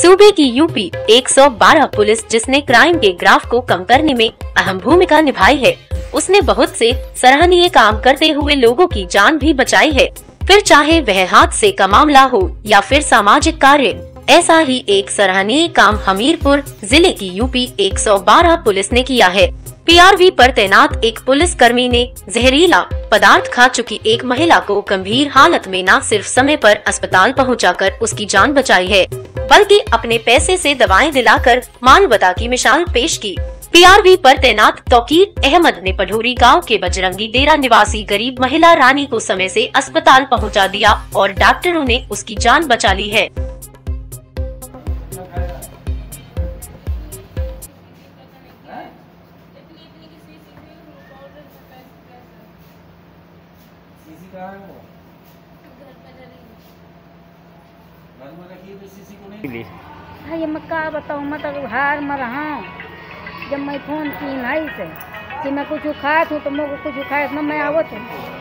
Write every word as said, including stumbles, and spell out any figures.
सूबे की यूपी एक सौ बारह पुलिस, जिसने क्राइम के ग्राफ को कम करने में अहम भूमिका निभाई है, उसने बहुत से सराहनीय काम करते हुए लोगों की जान भी बचाई है। फिर चाहे वह हादसे का मामला हो या फिर सामाजिक कार्य, ऐसा ही एक सराहनीय काम हमीरपुर जिले की यूपी एक सौ बारह पुलिस ने किया है। पीआरवी पर तैनात एक पुलिस कर्मी ने जहरीला पदार्थ खा चुकी एक महिला को गंभीर हालत में न सिर्फ समय पर अस्पताल पहुंचाकर उसकी जान बचाई है, बल्कि अपने पैसे से दवाएं दिलाकर मानवता की मिसाल पेश की। पीआरवी पर तैनात तौकीर अहमद ने पढ़ोरी गांव के बजरंगी डेरा निवासी गरीब महिला रानी को समय से अस्पताल पहुंचा दिया और डॉक्टरों ने उसकी जान बचा ली है। हाँ, ये मैं का बताऊँ, मैं तो हार में रहा। जब मैं फोन की भाई से कि मैं कुछ खात हूँ तो मैं कुछ खाए न मैं आवत हूँ।